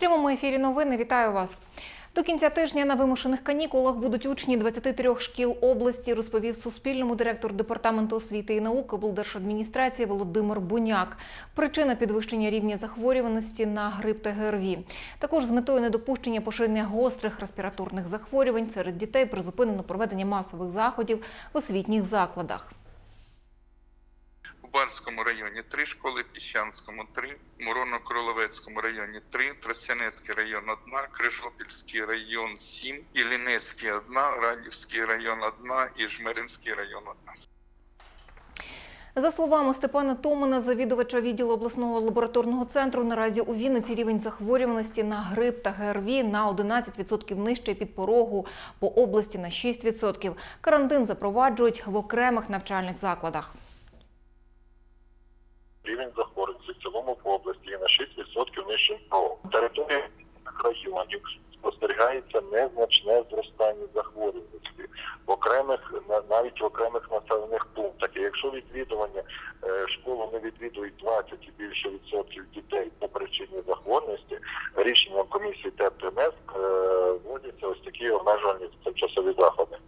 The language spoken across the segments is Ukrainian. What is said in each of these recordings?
прямому ефірі новини. Вітаю вас. До кінця тижня на вимушених канікулах будуть учні 23 шкіл області, розповів Суспільному директор Департаменту освіти і науки облдержадміністрації Володимир Буняк. Причина – підвищення рівня захворюваності на грип та ГРВІ. Також з метою недопущення поширення гострих респіраторних захворювань серед дітей призупинено проведення масових заходів в освітніх закладах. У Барському районі 3 школи, Піщанському 3, Муроно-Кроловецькому районі 3, Тростянецький район 1, Крижопільський район 7, Іллінецький 1, Радівський район 1 і Жмеринський район 1. За словами Степана Томина, завідувача відділу обласного лабораторного центру, наразі у Вінниці рівень захворюваності на грип та ГРВІ на 11% нижче під порогу, по області на 6%. Карантин запроваджують в окремих навчальних закладах. Рівень захворюваності в цілому по області є на 6% нижчим порогом. Території районів спостерігається незначне зростання захворюваності навіть в окремих населених пунктах. І якщо відвідування школи не відвідують 20 і більше відсотків дітей по причині захворюваності, рішенням комісії ТЕП-ТНС вводяться ось такі обмежувальні тимчасові заходи.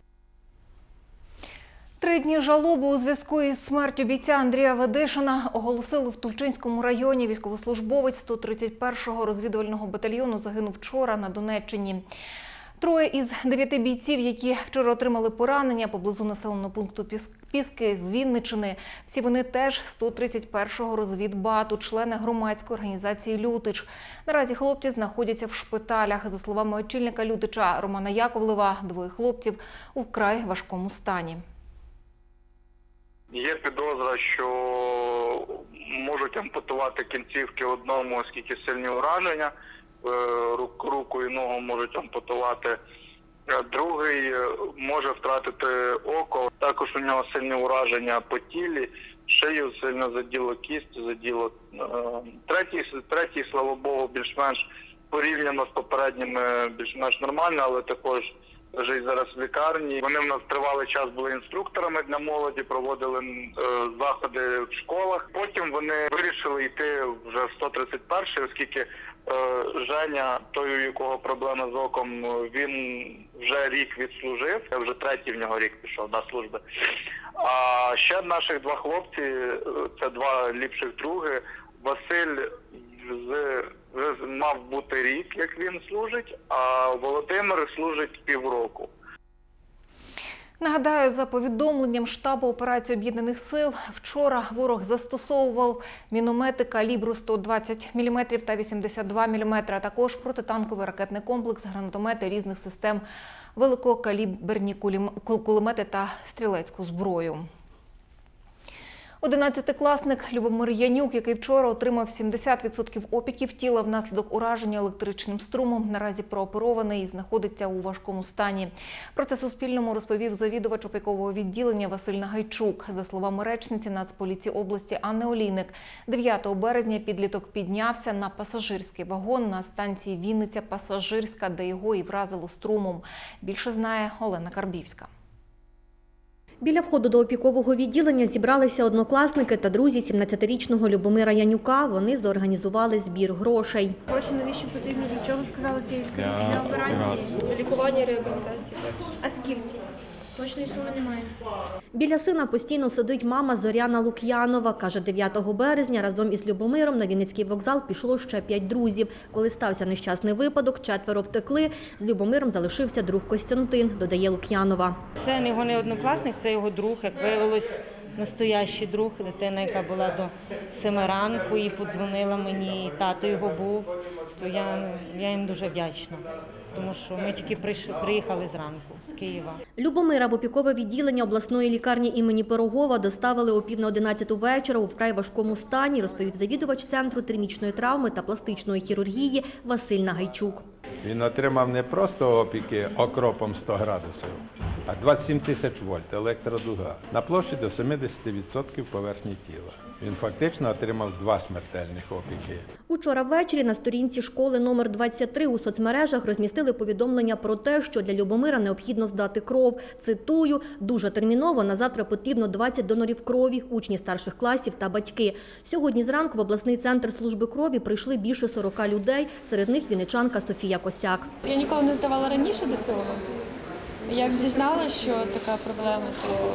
3 дні жалоби у зв'язку із смертю бійця Андрія Ведишина оголосили в Тульчинському районі. Військовослужбовець 131-го розвідувального батальйону загинув вчора на Донеччині. 3 із 9 бійців, які вчора отримали поранення поблизу населеного пункту Піски з Вінниччини, всі вони теж 131-го розвідбату, члени громадської організації «Лютич». Наразі хлопці знаходяться в шпиталях. За словами очільника «Лютича» Романа Яковлева, 2 хлопців у вкрай важкому стані. Є підозра, що можуть ампутувати кінцівки одному, оскільки сильні ураження, руку і ногу можуть ампутувати, другий може втратити око, також у нього сильні ураження по тілі, шию сильно заділо, кість заділо. Третій, слава Богу, більш-менш порівняно з попередніми, більш-менш нормально, але також лежить зараз в лікарні. Вони в нас тривалий час були інструкторами для молоді, проводили заходи в школах. Потім вони вирішили йти вже в 131-й, оскільки Женя, той, у якого проблеми з оком, він вже рік відслужив, вже 3-й в нього рік пішов на служби. А ще наших 2 хлопці, це 2 ліпших други, Василь мав бути рік, як він служить, а Володимир служить півроку. Нагадаю, за повідомленням штабу операції Об'єднаних сил, вчора ворог застосовував міномети калібру 120 мм та 82 мм, а також протитанковий ракетний комплекс, гранатомети різних систем, великокаліберні кулемети та стрілецьку зброю. 11-класник Любомир Янюк, який вчора отримав 70% опіків тіла внаслідок ураження електричним струмом, наразі прооперований і знаходиться у важкому стані. Про це Суспільному розповів завідувач опікового відділення Василь Нагайчук. За словами речниці Нацполіції області Анни Олійник, 9 березня підліток піднявся на пасажирський вагон на станції Вінниця-Пасажирська, де його і вразило струмом. Більше знає Олена Карбівська. Біля входу до опікового відділення зібралися однокласники та друзі 17-річного Любомира Янюка. Вони зорганізували збір грошей. Гроші навіщо потрібні? Для чого сказали ці для операції? Для лікування, реабілітації. А скільки? Точної суми немає. Біля сина постійно сидить мама Зоряна Лук'янова. Каже, 9 березня разом із Любомиром на Вінницький вокзал пішло ще 5 друзів. Коли стався нещасний випадок, 4 втекли. З Любомиром залишився друг Костянтин, додає Лук'янова. Це його не однокласник, це його друг, як виявилось, настоящий друг, дитина, яка була до 7 ранку і подзвонила мені, і тато його був, то я їм дуже вдячна, тому що ми тільки приїхали зранку з Києва. Любомира в опікове відділення обласної лікарні імені Пирогова доставили о 10:50 вечора у вкрай важкому стані, розповів завідувач Центру термічної травми та пластичної хірургії Василь Нагайчук. Він отримав не просто опіки окропом 100 градусів, а 27 тисяч вольт електродуга на площі до 70% поверхні тіла. Він фактично отримав 2 смертельних опіки. Учора ввечері на сторінці школи номер 23 у соцмережах розмістили повідомлення про те, що для Любомира необхідно здати кров. Цитую, дуже терміново, на завтра потрібно 20 донорів крові, учні старших класів та батьки. Сьогодні зранку в обласний центр служби крові прийшли більше 40 людей, серед них вінничанка Софія Косяк. Я ніколи не здавала раніше до цього. Як дізналася, що така проблема, то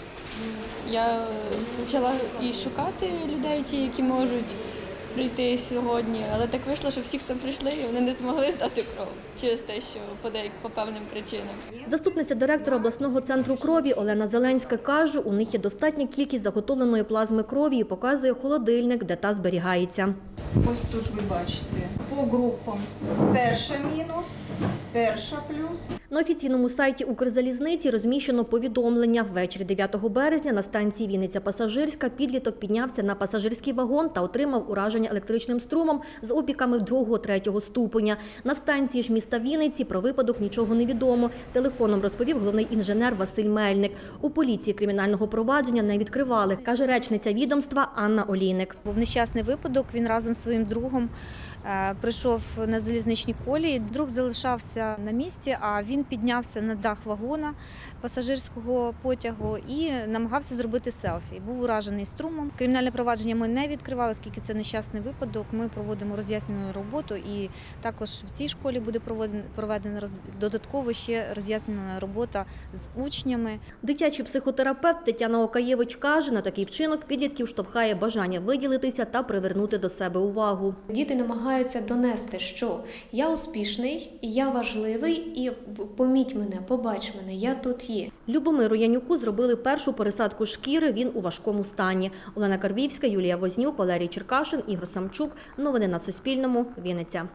я почала і шукати людей, ті, які можуть прийти сьогодні. Але так вийшло, що всі, хто прийшли, вони не змогли здати кров через те, що по певним причинам. Заступниця директора обласного центру крові Олена Зеленська каже, у них є достатня кількість заготовленої плазми крові і показує холодильник, де та зберігається. Ось тут ви бачите по групам. Перша мінус, перша плюс. На офіційному сайті Укрзалізниці розміщено повідомлення. Ввечері 9 березня на станції Вінниця-Пасажирська підліток піднявся на пасажирський вагон та отримав ураження електричним струмом з опіками 2-3 ступеня. На станції ж міста Вінниці про випадок нічого не відомо. Телефоном розповів головний інженер Василь Мельник. У поліції кримінального провадження не відкривали, каже речниця відомства Анна Олійник. Був нещасний випадок, він разом з своїм другом прийшов на залізничні колії. Друг залишався на місці, а він піднявся на дах вагона пасажирського потягу і намагався зробити селфі. Був уражений струмом. Кримінальне провадження ми не відкривали, оскільки це нещасний випадок. Ми проводимо роз'яснювальну роботу і також в цій школі буде проведена додатково ще роз'яснювальна робота з учнями. Дитячий психотерапевт Тетяна Окаєвич каже, на такий вчинок підлітків штовхає бажання виділитися та привернути до себе увагу. Діти намагаються донести, що я успішний, і я важливий, і поміть мене, побач мене, я тут є. Любомиру Янюку зробили першу пересадку шкіри, він у важкому стані. Олена Карбівська, Юлія Вознюк, Валерій Черкашин, Ігор Самчук. Новини на Суспільному. Вінниця.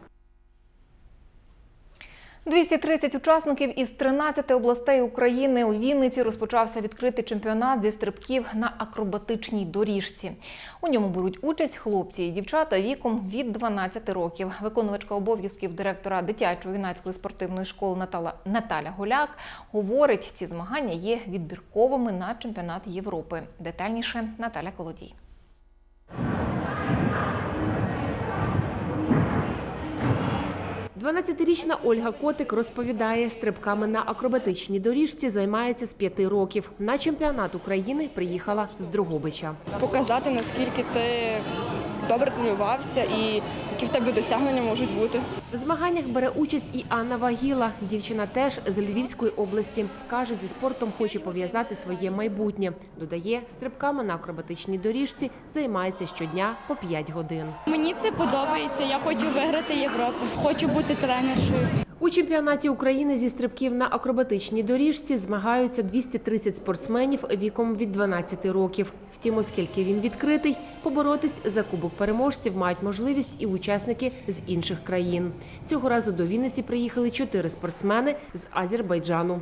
230 учасників із 13 областей України у Вінниці розпочався відкритий чемпіонат зі стрибків на акробатичній доріжці. У ньому беруть участь хлопці і дівчата віком від 12 років. Виконувачка обов'язків директора дитячої юнацької спортивної школи Наталя Голяк говорить, ці змагання є відбірковими на чемпіонат Європи. Детальніше Наталя Колодій. Дванадцятирічна Ольга Котик розповідає, стрибками на акробатичній доріжці займається з 5 років. На чемпіонат України приїхала з Дрогобича. Показати, наскільки ти добре тренувався і які в тебе досягнення можуть бути. В змаганнях бере участь і Анна Вагіла. Дівчина теж з Львівської області. Каже, зі спортом хоче пов'язати своє майбутнє. Додає, стрибками на акробатичній доріжці займається щодня по 5 годин. Мені це подобається, я хочу виграти Європу, хочу бути тренершою. У чемпіонаті України зі стрибків на акробатичній доріжці змагаються 230 спортсменів віком від 12 років. Втім, оскільки він відкритий, поборотись за кубок переможців мають можливість і учасники з інших країн. Цього разу до Вінниці приїхали 4 спортсмени з Азербайджану.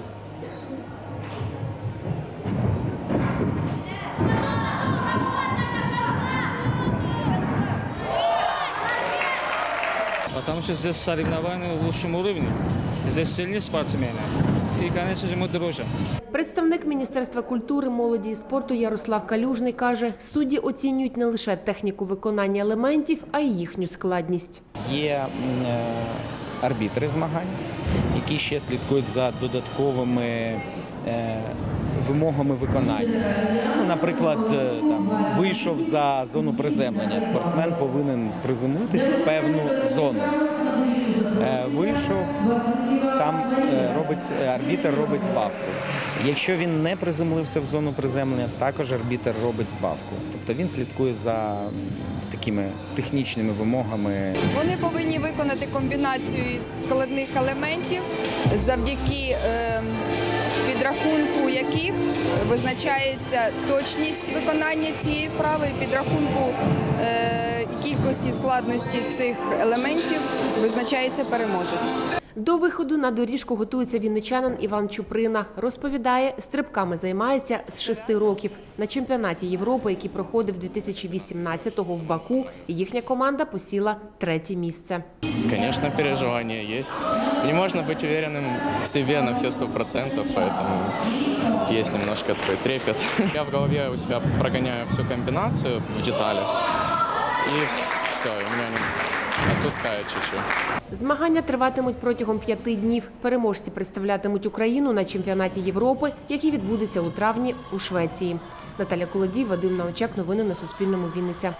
Потому что здесь соревнования в лучшем уровне. Здесь сильные спортсмены. И, конечно же, мы дружим. Представник Міністерства культури, молоді і спорту Ярослав Калюжний каже, судді оцінюють не лише техніку виконання елементів, а й їхню складність. Є арбітри змагань, які ще слідкують за додатковими вимогами виконання. Наприклад, вийшов за зону приземлення, спортсмен повинен приземлитись в певну зону. Вийшов, там арбітр робить збавку. Якщо він не приземлився в зону приземлення, також арбітр робить збавку. Тобто він слідкує за такими технічними вимогами. Вони повинні виконати комбінацію із складних елементів, завдяки підрахунку яких визначається точність виконання цієї вправи, і підрахунку кількості складності цих елементів визначається переможець. До виходу на доріжку готується вінничанин Іван Чуприна. Розповідає, стрибками займається з 6 років. На чемпіонаті Європи, який проходив 2018-го в Баку, їхня команда посіла 3-є місце. Конечно, переживания есть. Не можно быть уверенным в себе на все 100%, поэтому есть немножко такой трепет. Я в голове у себя прогоняю всю комбинацию в деталях, и все, у меня не отпускает чуть-чуть. Змагання триватимуть протягом 5 днів. Переможці представлятимуть Україну на чемпіонаті Європи, який відбудеться у травні у Швеції. Наталя Колодій, Вадим Наочак. Новини на Суспільному. Вінниця.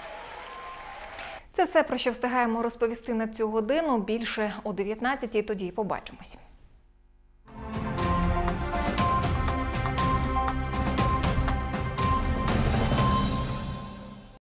Це все, про що встигаємо розповісти на цю годину. Більше о 19-й, тоді побачимось.